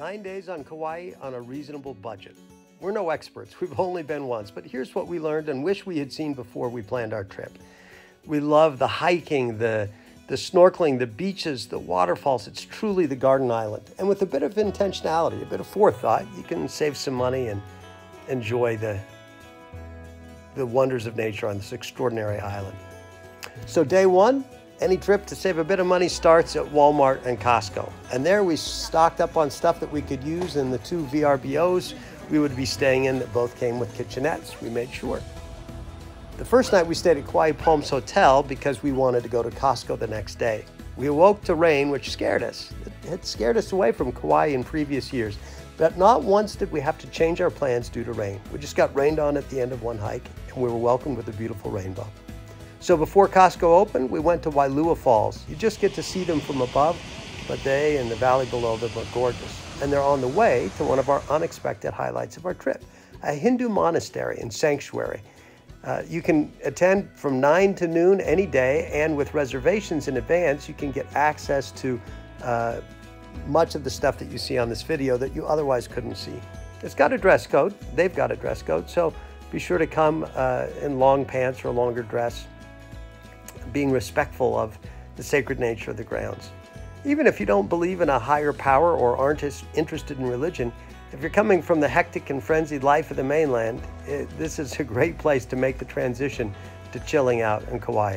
9 days on Kauai on a reasonable budget. We're no experts, we've only been once, but here's what we learned and wish we had seen before we planned our trip. We love the hiking, the snorkeling, the beaches, the waterfalls. It's truly the garden island. And with a bit of intentionality, a bit of forethought, you can save some money and enjoy the wonders of nature on this extraordinary island. So day one, any trip to save a bit of money starts at Walmart and Costco. And there we stocked up on stuff that we could use in the 2 VRBOs we would be staying in that both came with kitchenettes. We made sure. The first night we stayed at Kauai Palms Hotel because we wanted to go to Costco the next day. We awoke to rain, which scared us. It had scared us away from Kauai in previous years, but not once did we have to change our plans due to rain. We just got rained on at the end of one hike, and we were welcomed with a beautiful rainbow. So before Costco opened, we went to Waipo'o Falls. You just get to see them from above, but they and the valley below them are gorgeous. And they're on the way to one of our unexpected highlights of our trip, a Hindu monastery and sanctuary. You can attend from 9 to noon any day, and with reservations in advance, you can get access to much of the stuff that you see on this video that you otherwise couldn't see. It's got a dress code. They've got a dress code, so be sure to come in long pants or a longer dress, being respectful of the sacred nature of the grounds. Even if you don't believe in a higher power or aren't as interested in religion, if you're coming from the hectic and frenzied life of the mainland, this is a great place to make the transition to chilling out in Kauai.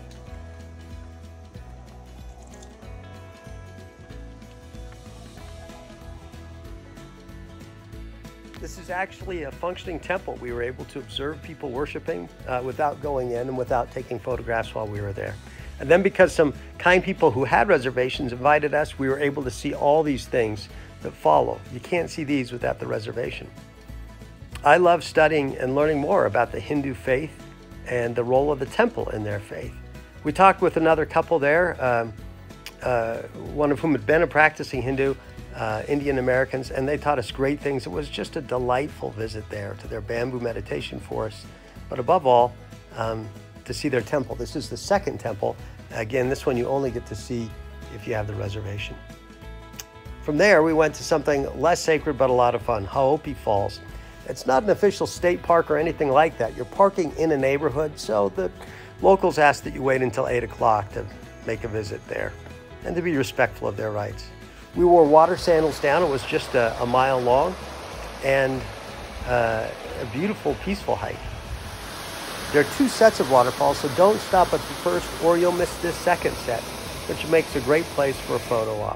This is actually a functioning temple. We were able to observe people worshiping without going in and without taking photographs while we were there. And then because some kind people who had reservations invited us, we were able to see all these things that follow. You can't see these without the reservation. I love studying and learning more about the Hindu faith and the role of the temple in their faith. We talked with another couple there, one of whom had been a practicing Hindu, Indian Americans, and they taught us great things. It was just a delightful visit there to their bamboo meditation forest, but above all, to see their temple. This is the second temple. Again, this one you only get to see if you have the reservation. From there, we went to something less sacred but a lot of fun, Awa'awapuhi Falls. It's not an official state park or anything like that. You're parking in a neighborhood, so the locals ask that you wait until 8 o'clock to make a visit there and to be respectful of their rights. We wore water sandals down. It was just a mile long and a beautiful, peaceful hike. There are 2 sets of waterfalls, so don't stop at the first or you'll miss this second set, which makes a great place for a photo op.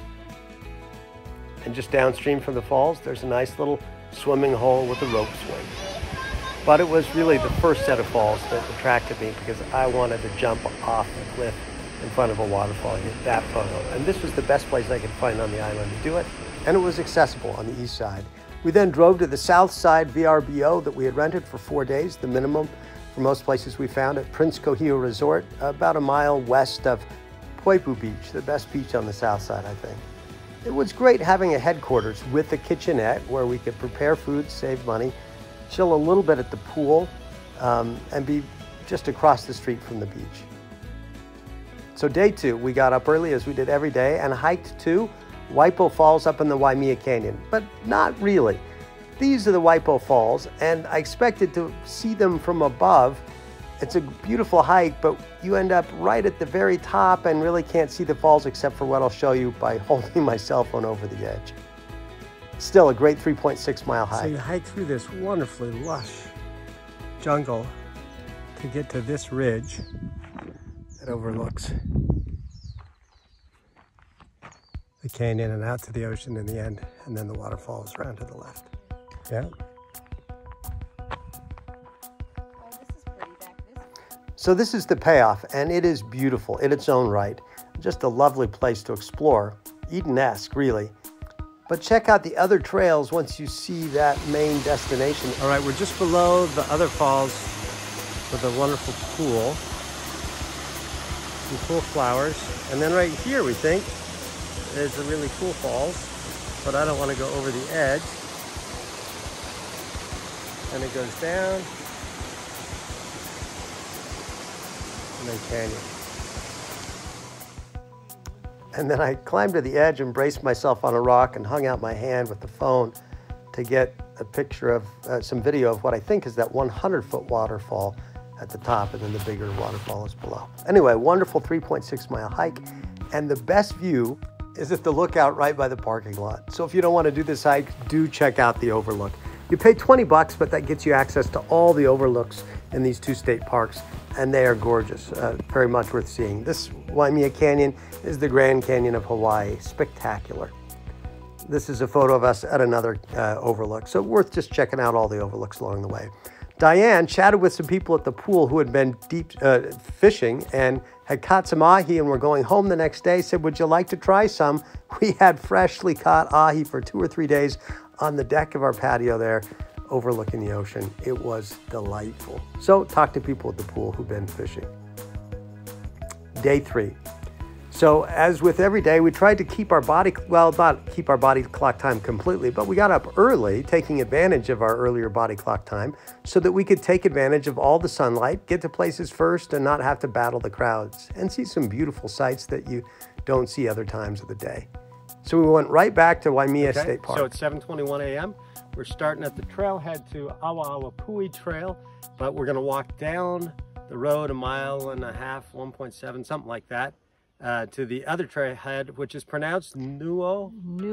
And just downstream from the falls, there's a nice little swimming hole with a rope swing. But it was really the first set of falls that attracted me because I wanted to jump off the cliff in front of a waterfall and get that photo. And this was the best place I could find on the island to do it. And it was accessible on the east side. We then drove to the south side VRBO that we had rented for 4 days, the minimum for most places we found at Prince Kohio Resort, about a mile west of Poipu Beach, the best beach on the south side, I think. It was great having a headquarters with a kitchenette where we could prepare food, save money, chill a little bit at the pool, and be just across the street from the beach. So day 2, we got up early as we did every day and hiked to Waipo'o Falls up in the Waimea Canyon, but not really. These are the Waipo'o Falls, and I expected to see them from above. It's a beautiful hike, but you end up right at the very top and really can't see the falls except for what I'll show you by holding my cell phone over the edge. Still a great 3.6-mile hike. So you hike through this wonderfully lush jungle to get to this ridge that overlooks the canyon and out to the ocean in the end, and then the waterfalls around to the left. Yeah. So this is the payoff, and it is beautiful in its own right. Just a lovely place to explore, Eden-esque really. But check out the other trails once you see that main destination. All right, we're just below the other falls with a wonderful pool, some cool flowers. And then right here, we think, is a really cool falls, but I don't want to go over the edge. And it goes down. And then canyon. And then I climbed to the edge and braced myself on a rock and hung out my hand with the phone to get a picture of some video of what I think is that 100-foot waterfall at the top, and then the bigger waterfall is below. Anyway, wonderful 3.6-mile hike, and the best view is at the lookout right by the parking lot. So if you don't want to do this hike, do check out the overlook. You pay 20 bucks, but that gets you access to all the overlooks in these two state parks, and they are gorgeous, very much worth seeing. This Waimea Canyon is the Grand Canyon of Hawaii, spectacular. This is a photo of us at another overlook, so worth just checking out all the overlooks along the way. Diane chatted with some people at the pool who had been deep fishing and had caught some ahi and were going home the next day. Said, would you like to try some? We had freshly caught ahi for 2 or 3 days on the deck of our patio there, overlooking the ocean. It was delightful. So talk to people at the pool who've been fishing. Day 3. So as with every day, we tried to keep our body, well, not keep our body clock time completely, but we got up early, taking advantage of our earlier body clock time so that we could take advantage of all the sunlight, get to places first, and not have to battle the crowds, and see some beautiful sights that you don't see other times of the day. So we went right back to Waimea State Park. So it's 7:21 a.m. We're starting at the trailhead to Awa'awapuhi Trail, but we're gonna walk down the road 1.5 miles, 1.7, something like that, to the other trailhead, which is pronounced Nu'ololo.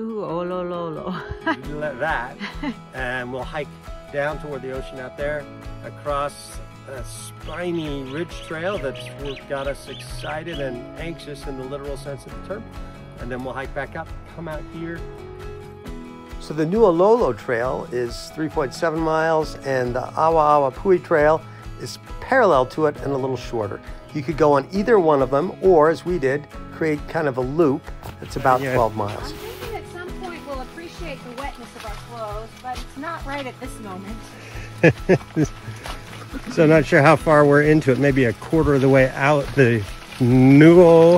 That, and we'll hike down toward the ocean out there, across a spiny ridge trail that's got us excited and anxious in the literal sense of the term. And then we'll hike back up, come out here. So the Nu'ololo Trail is 3.7 miles, and the Awa'awapuhi Trail is parallel to it and a little shorter. You could go on either one of them, or as we did, create kind of a loop that's about 12 miles. I'm thinking at some point we'll appreciate the wetness of our clothes, but it's not right at this moment. So not sure how far we're into it, maybe a quarter of the way out the Nu'ololo,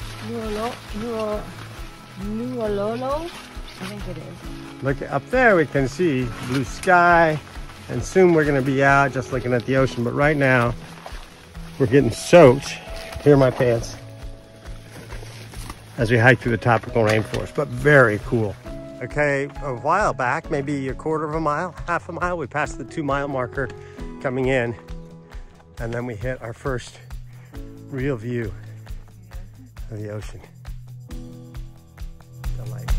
I think it is. Look up there, we can see blue sky, and soon we're going to be out just looking at the ocean. But right now, we're getting soaked. Here are my pants as we hike through the tropical rainforest, but very cool. Okay, a while back, maybe a quarter of a mile, half a mile, we passed the 2-mile marker coming in, and then we hit our first real view of the ocean. Delight.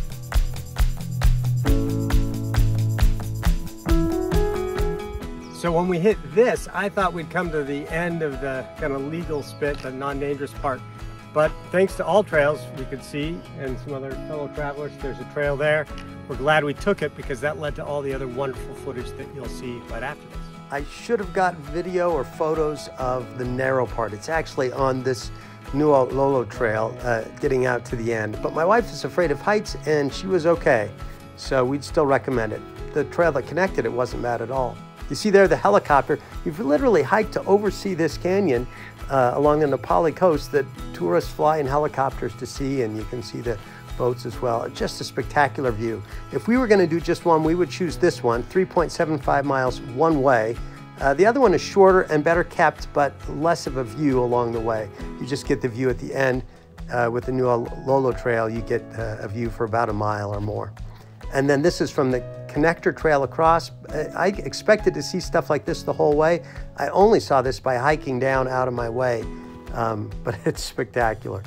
So when we hit this, I thought we'd come to the end of the kind of legal spit, the non-dangerous part. But thanks to All Trails, we could see, and some other fellow travelers, there's a trail there. We're glad we took it because that led to all the other wonderful footage that you'll see right after this. I should have got video or photos of the narrow part. It's actually on this Nu'ololo Trail, getting out to the end. But my wife is afraid of heights, and she was okay. So we'd still recommend it. The trail that connected it wasn't bad at all. You see there the helicopter. You've literally hiked to oversee this canyon along the Nepali coast that tourists fly in helicopters to see, and you can see the boats as well. Just a spectacular view. If we were going to do just one, we would choose this one, 3.75 miles one way. The other one is shorter and better kept, but less of a view along the way. You just get the view at the end. With the Nu'ololo Trail, you get a view for about a mile or more. And then this is from the connector trail across. I expected to see stuff like this the whole way. I only saw this by hiking down out of my way, but it's spectacular.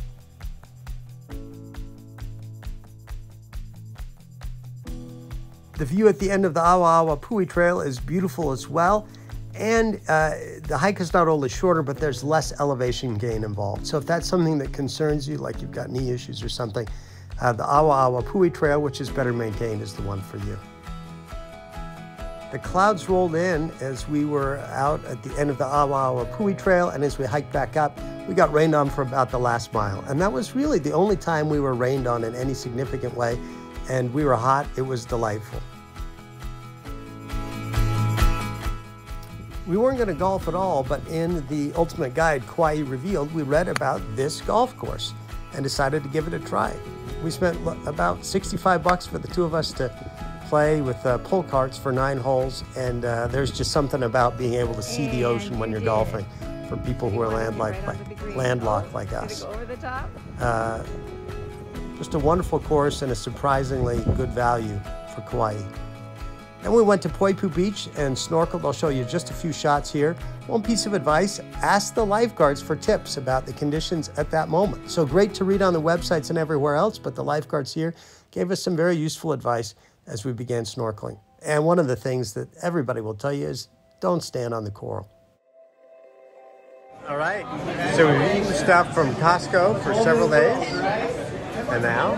The view at the end of the Awa'awapuhi Trail is beautiful as well. And the hike is not only shorter, but there's less elevation gain involved. So if that's something that concerns you, like you've got knee issues or something, the Awa'awapuhi Trail, which is better maintained, is the one for you. The clouds rolled in as we were out at the end of the Awa'awapuhi Trail, and as we hiked back up, we got rained on for about the last mile. And that was really the only time we were rained on in any significant way, and we were hot. It was delightful. We weren't going to golf at all, but in the Ultimate Guide, Kauai Revealed, we read about this golf course and decided to give it a try. We spent about 65 bucks for the two of us to play with pull carts for 9 holes, and there's just something about being able to see the ocean when you're golfing for people who are landlocked like us. Just a wonderful course and a surprisingly good value for Kauai. Then we went to Poipu Beach and snorkeled. I'll show you just a few shots here. One piece of advice, ask the lifeguards for tips about the conditions at that moment. So great to read on the websites and everywhere else, but the lifeguards here gave us some very useful advice as we began snorkeling. And one of the things that everybody will tell you is don't stand on the coral. All right, so we've eaten stuff from Costco for several days, and now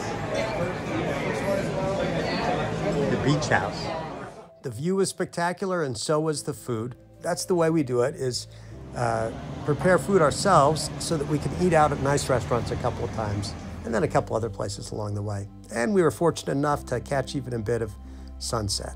the beach house. The view was spectacular and so was the food. That's the way we do it, is prepare food ourselves so that we can eat out at nice restaurants a couple of times and then a couple other places along the way. And we were fortunate enough to catch even a bit of sunset.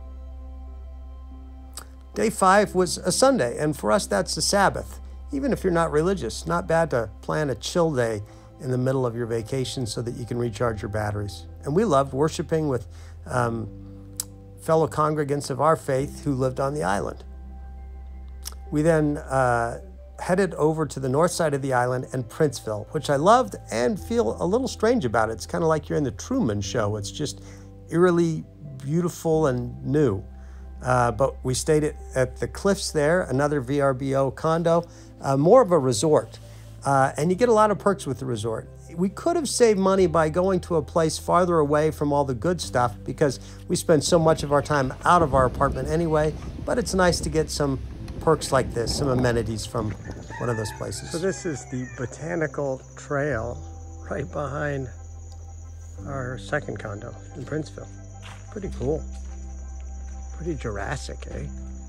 Day 5 was a Sunday, and for us that's a Sabbath. Even if you're not religious, not bad to plan a chill day in the middle of your vacation so that you can recharge your batteries. And we loved worshiping with fellow congregants of our faith who lived on the island. We then headed over to the north side of the island and Princeville, which I loved and feel a little strange about it. It's kind of like you're in the Truman Show. It's just eerily beautiful and new. But we stayed at the cliffs there, another VRBO condo, more of a resort. And you get a lot of perks with the resort. We could have saved money by going to a place farther away from all the good stuff because we spend so much of our time out of our apartment anyway, but it's nice to get some perks like this, some amenities from one of those places. So this is the botanical trail right behind our second condo in Princeville. Pretty cool. Pretty Jurassic, eh?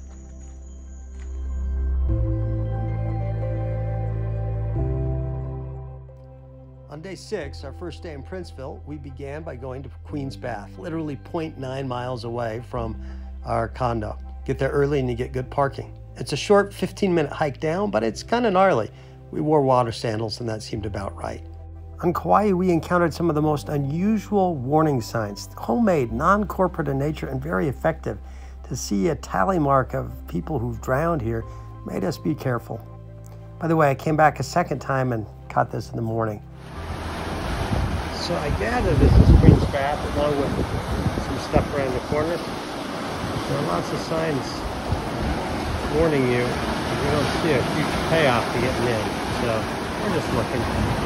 On day 6, our first day in Princeville, we began by going to Queen's Bath, literally 0.9 miles away from our condo. Get there early and you get good parking. It's a short 15-minute hike down, but it's kind of gnarly. We wore water sandals and that seemed about right. On Kauai, we encountered some of the most unusual warning signs, homemade, non-corporate in nature, and very effective. To see a tally mark of people who've drowned here made us be careful. By the way, I came back a second time and caught this in the morning. So I gather this is Queen's Bath along with some stuff around the corners. There are lots of signs warning you. You don't see a huge payoff to getting in, so we're just looking.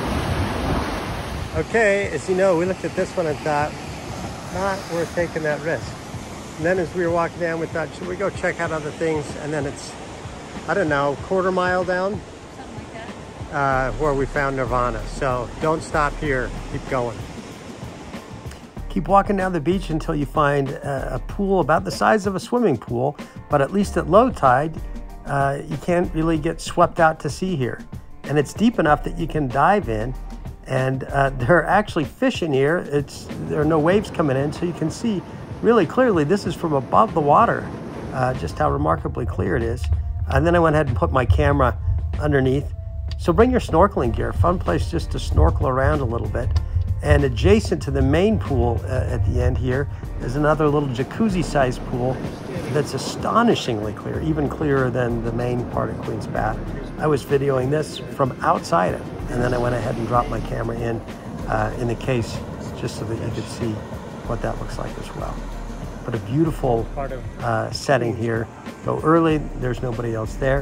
Okay, as you know, we looked at this one and thought, not worth taking that risk. And then as we were walking down, we thought, should we go check out other things? And then it's, I don't know, quarter mile down? Something like that. Where we found Nirvana. So don't stop here, keep going. Keep walking down the beach until you find a pool about the size of a swimming pool, but at least at low tide, you can't really get swept out to sea here. And it's deep enough that you can dive in, and there are actually fish in here. There are no waves coming in, so you can see really clearly this is from above the water, just how remarkably clear it is. And then I went ahead and put my camera underneath. So bring your snorkeling gear, fun place just to snorkel around a little bit. And adjacent to the main pool at the end here is another little jacuzzi-sized pool that's astonishingly clear, even clearer than the main part of Queen's Bath. I was videoing this from outside it, and then I went ahead and dropped my camera in the case just so that you could see what that looks like as well. But a beautiful setting here. Go early, there's nobody else there.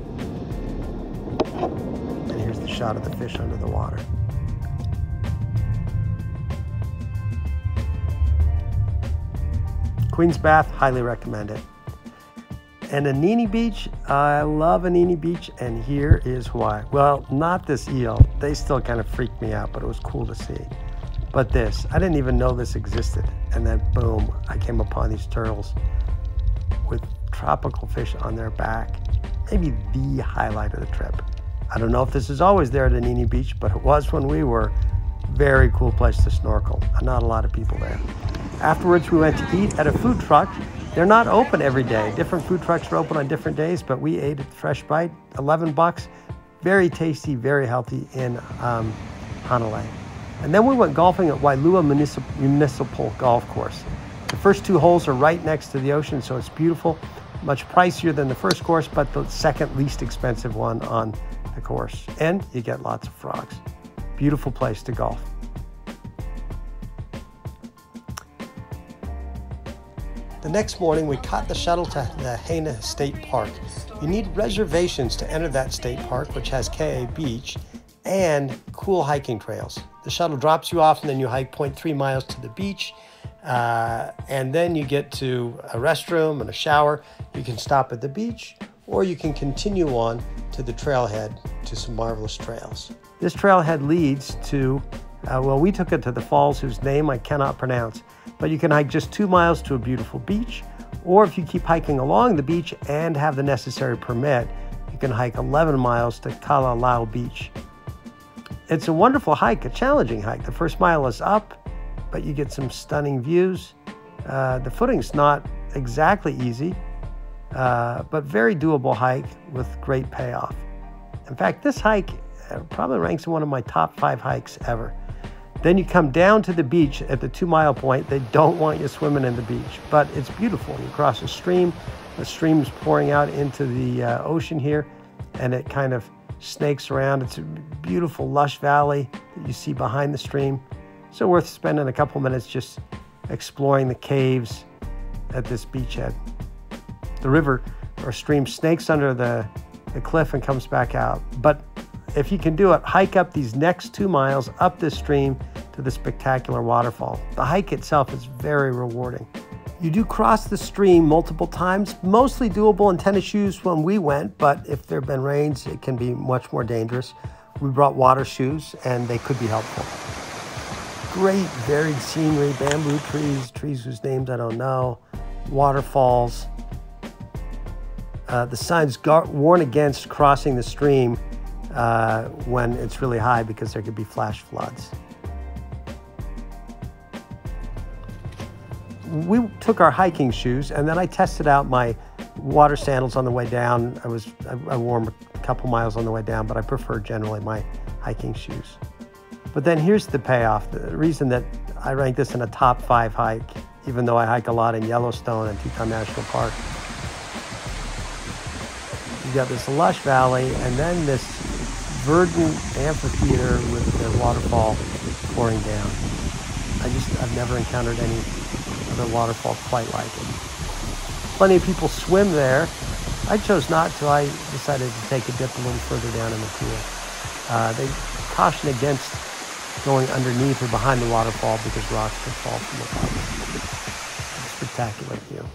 And here's the shot of the fish under the water. Queen's Bath, highly recommend it. And Anini Beach, I love Anini Beach, and here is why. Well, not this eel. They still kind of freaked me out, but it was cool to see. But this, I didn't even know this existed. And then boom, I came upon these turtles with tropical fish on their back. Maybe the highlight of the trip. I don't know if this is always there at Anini Beach, but it was when we were. Very cool place to snorkel. Not a lot of people there. Afterwards, we went to eat at a food truck. They're not open every day. Different food trucks are open on different days, but we ate at Fresh Bite, $11. Very tasty, very healthy in Hanalei. And then we went golfing at Wailua Municipal Golf Course. The first 2 holes are right next to the ocean, so it's beautiful. Much pricier than the first course, but the second least expensive one on the course. And you get lots of frogs. Beautiful place to golf. The next morning, we caught the shuttle to the Hanakapi'ai State Park. You need reservations to enter that state park, which has Kauai Beach and cool hiking trails. The shuttle drops you off and then you hike 0.3 miles to the beach. And then you get to a restroom and a shower. You can stop at the beach or you can continue on to the trailhead to some marvelous trails. This trailhead leads to, well, we took it to the falls whose name I cannot pronounce, but you can hike just 2 miles to a beautiful beach, or if you keep hiking along the beach and have the necessary permit, you can hike 11 miles to Kalalau Beach. It's a wonderful hike, a challenging hike. The first mile is up, but you get some stunning views. The footing's not exactly easy, but very doable hike with great payoff. In fact, this hike probably ranks in one of my top 5 hikes ever. Then you come down to the beach at the 2 mile point. They don't want you swimming in the beach, but it's beautiful. You cross a stream. The stream's pouring out into the ocean here, and it kind of snakes around. It's a beautiful, lush valley that you see behind the stream. So worth spending a couple minutes just exploring the caves at this beachhead. The river or stream snakes under the cliff and comes back out. But if you can do it, hike up these next 2 miles up this stream to the spectacular waterfall. The hike itself is very rewarding. You do cross the stream multiple times, mostly doable in tennis shoes when we went, but if there have been rains, it can be much more dangerous. We brought water shoes and they could be helpful. Great varied scenery, bamboo trees, trees whose names I don't know, waterfalls. The signs warn against crossing the stream when it's really high because there could be flash floods. We took our hiking shoes and then I tested out my water sandals on the way down. I wore them a couple miles on the way down, but I prefer generally my hiking shoes. But then here's the payoff. The reason that I rank this in a top 5 hike, even though I hike a lot in Yellowstone and Teton National Park. You've got this lush valley and then this verdant amphitheater with the waterfall pouring down. I've never encountered any other waterfall quite like it. Plenty of people swim there. I chose not to. I decided to take a dip a little further down in the pool. They caution against going underneath or behind the waterfall because rocks can fall from the top. Spectacular view.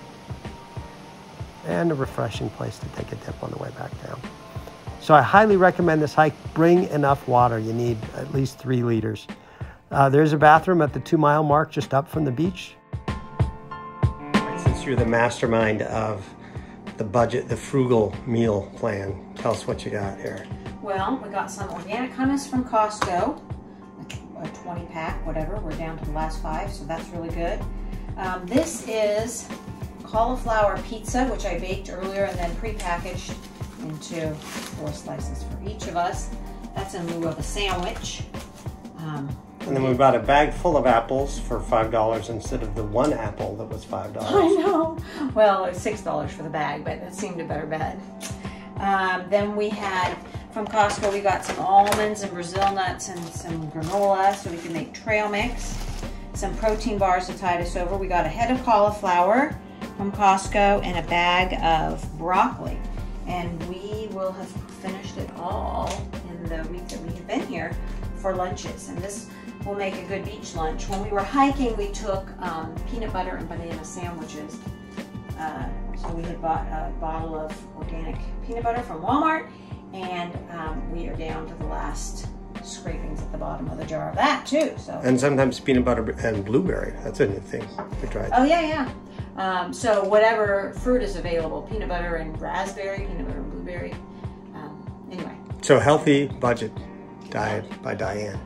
And a refreshing place to take a dip on the way back down. So I highly recommend this hike. Bring enough water. You need at least 3 liters. There's a bathroom at the 2 mile mark just up from the beach. Since you're the mastermind of the budget, the frugal meal plan, tell us what you got here. Well, we got some organic hummus from Costco, a 20 pack, whatever. We're down to the last 5, so that's really good. This is cauliflower pizza, which I baked earlier and then pre-packaged into 4 slices for each of us. That's in lieu of a sandwich. And then we bought a bag full of apples for $5 instead of the 1 apple that was $5. I know. Well, it's $6 for the bag, but it seemed a better bet. Then we had, from Costco, we got some almonds and Brazil nuts and some granola so we can make trail mix. Some protein bars to tide us over. We got a head of cauliflower from Costco and a bag of broccoli. And we will have finished it all in the week that we have been here for lunches. And this will make a good beach lunch. When we were hiking, we took peanut butter and banana sandwiches. So we had bought a bottle of organic peanut butter from Walmart, and we are down to the last scrapings at the bottom of the jar of that too. So. And sometimes peanut butter and blueberry. That's a new thing we tried. Oh yeah. So whatever fruit is available, peanut butter and raspberry, peanut butter and blueberry. Anyway. So healthy budget diet by Diane.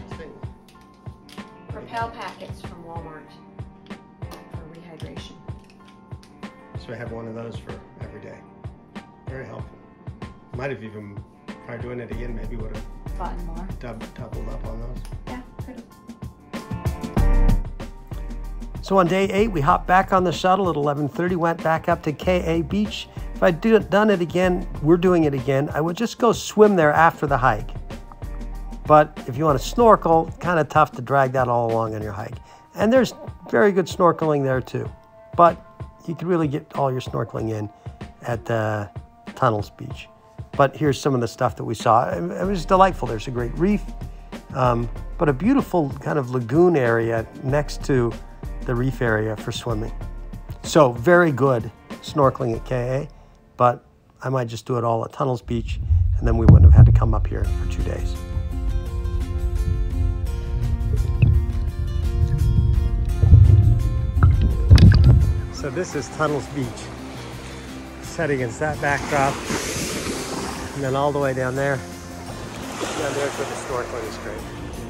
Propel packets from Walmart for rehydration. So I have one of those for every day. Very helpful. Might have even tried doing it again, maybe would have gotten more. Doubled up on those. Yeah, could have. So on day 8, we hopped back on the shuttle at 11:30, went back up to Kauai Beach. If I'd done it again, we're doing it again, I would just go swim there after the hike. But if you want to snorkel, kind of tough to drag that all along on your hike. And there's very good snorkeling there too. but you could really get all your snorkeling in at Tunnels Beach. But here's some of the stuff that we saw. It was delightful. There's a great reef, but a beautiful kind of lagoon area next to the reef area for swimming. So very good snorkeling at KA, but I might just do it all at Tunnels Beach, and then we wouldn't have had to come up here for 2 days. So this is Tunnels Beach, set against that backdrop, and then all the way down there. Down there's where the snorkeling is great.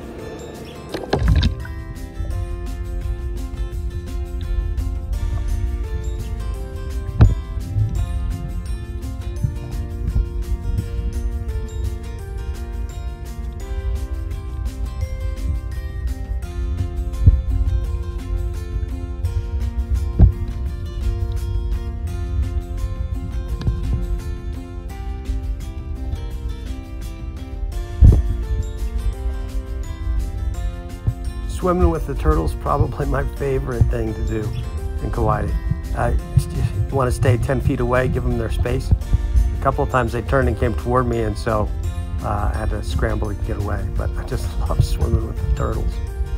Swimming with the turtles, probably my favorite thing to do in Kauai. You want to stay 10 feet away, give them their space. A couple of times they turned and came toward me, and so I had to scramble to get away. But I just love swimming with the turtles.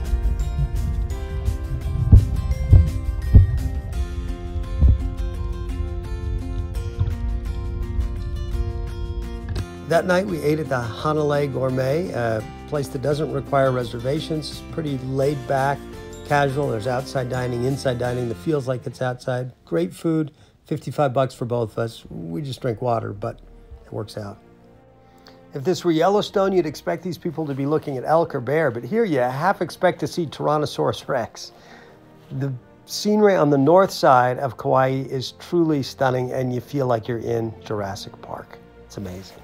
That night we ate at the Hanakapi'ai Gourmet, a place that doesn't require reservations. Pretty laid back, casual. There's outside dining, inside dining that feels like it's outside. Great food, $55 for both of us. We just drink water, but it works out. If this were Yellowstone, you'd expect these people to be looking at elk or bear, but here you half expect to see Tyrannosaurus Rex. The scenery on the north side of Kauai is truly stunning, and you feel like you're in Jurassic Park. It's amazing.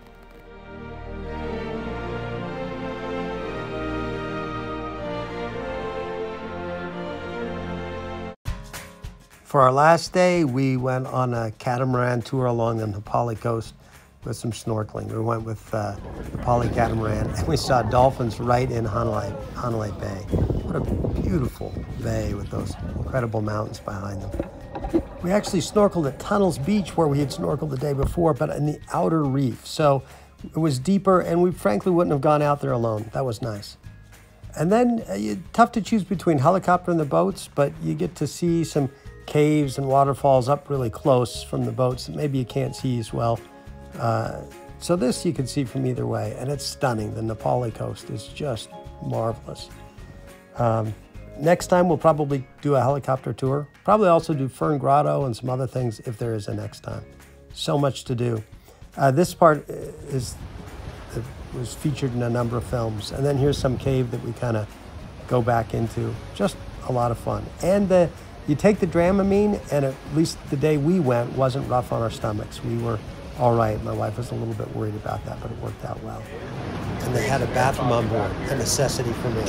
For our last day, we went on a catamaran tour along the Nepali coast with some snorkeling. We went with the Nepali catamaran, and we saw dolphins right in Hanakapi'ai Bay. What a beautiful bay with those incredible mountains behind them. We actually snorkeled at Tunnels Beach, where we had snorkeled the day before, but in the outer reef. So it was deeper, and we frankly wouldn't have gone out there alone. That was nice. And then tough to choose between helicopter and the boats, but you get to see some caves and waterfalls up really close from the boats that maybe you can't see as well. So this you can see from either way, and it's stunning. The Nepali coast is just marvelous. Next time we'll probably do a helicopter tour. Probably also do Fern Grotto and some other things if there is a next time. So much to do. This part was featured in a number of films. And then here's some cave that we kind of go back into. Just a lot of fun. And you take the Dramamine, and at least the day we went wasn't rough on our stomachs. We were all right. My wife was a little bit worried about that, but it worked out well. And they had a bathroom on board, a necessity for me.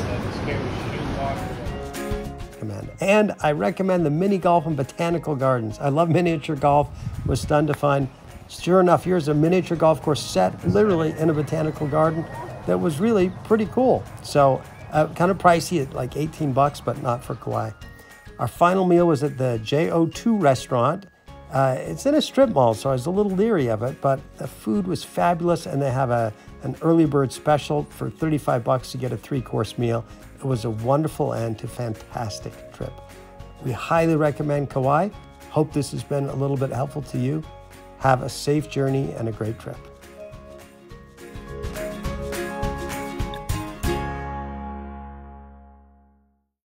And I recommend the mini golf and botanical gardens. I love miniature golf. It was stunned to find, sure enough, here's a miniature golf course set literally in a botanical garden that was really pretty cool. So kind of pricey at like 18 bucks, but not for Kauai. Our final meal was at the JO2 restaurant. It's in a strip mall, so I was a little leery of it, but the food was fabulous, and they have an early bird special for 35 bucks to get a 3-course meal. It was a wonderful end to fantastic trip. We highly recommend Kauai. Hope this has been a little bit helpful to you. Have a safe journey and a great trip.